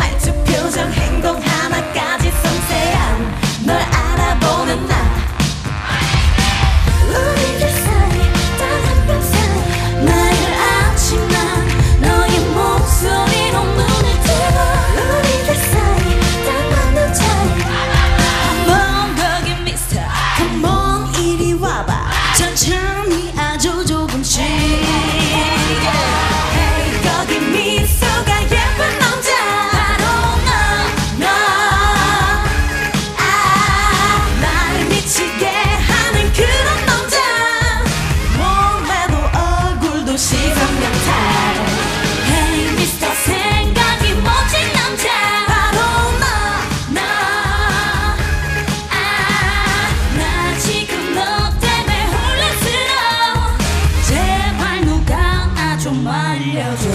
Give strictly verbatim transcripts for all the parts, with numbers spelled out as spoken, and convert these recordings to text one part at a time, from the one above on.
말투 표정 행동 하나까지 섬세한 널 알아보는 나 우리들 사이 단 한 뼘 사이 나를 안지만 너의 목소리로 눈을 뜨고 우리들 사이 단 만남 차이 Come on 거기 미스터 Come on 이리 와봐 천천히 아주 조금씩 yeah. Hey 거기 미소가 예쁜 남자 바로 너 너 아 나를 미치게 하는 그런 남자 몸매도 얼굴도 시선명탈 Hey 미스터 생각이 멋진 남자 바로 너 너 아 나 지금 너 때문에 혼란스러워 제발 누가 나 좀 알려줘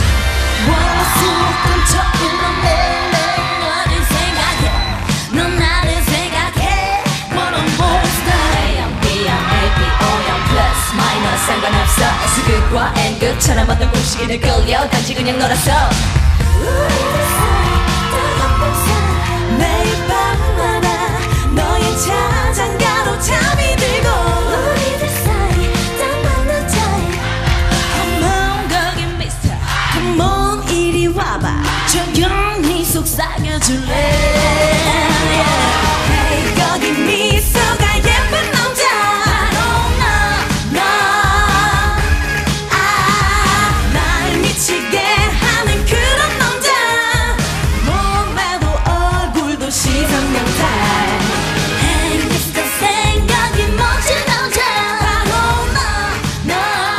월화수목금 토일로 매일매일 너를 생각해 넌 나를 생각해 One on more star A형 B형 A B O형 플러스 마이너스 상관없어 S극과 N극처럼 어떤 공식이를 끌려 단지 그냥 놀았어 우리들 사이 단 한 뼘 사이 매일 밤마다 너의 자장가로 잠이 들고 우리들 사이 단 만남 차이 Come on 거기 미스터 Come on 이리 와봐 조용히 속삭여줄래 yeah. Hey 거기 미소가 예쁜 남자 바로 너 너 아 날 미치게 하는 그런 남자 몸매도 얼굴도 시선명탈 Hey 미스터 생각이 멋진 남자 바로 너 너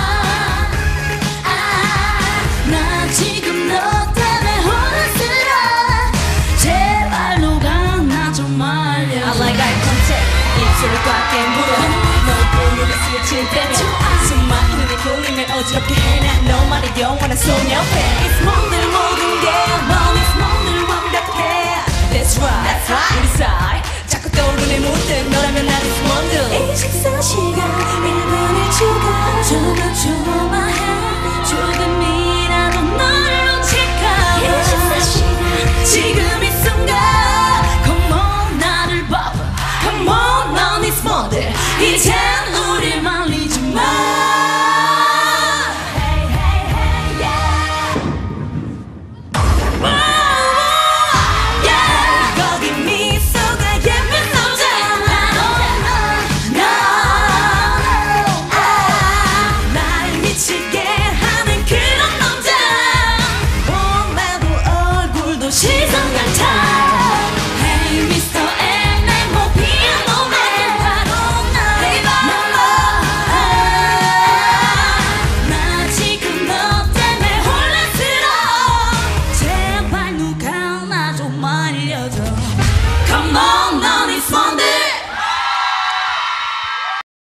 아 나 지금 너 때문에 혼란스러워 제발 누가 나 좀 알려줘 I like eye contact 입술을 꽉 물어 널 보는 스칠 때면 수많은 눈이 끌리면 어지럽게 해나 너만의 영원한 소녀 It's more